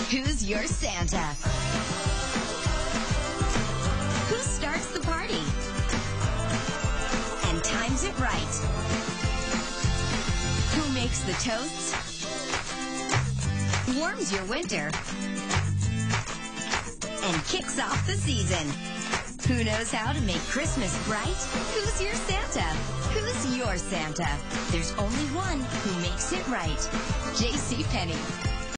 Who's your Santa? Who starts the party and times it right? Who makes the toasts, warms your winter, and kicks off the season? Who knows how to make Christmas bright? Who's your Santa? Who's your Santa? There's only one who makes it right. JCPenney.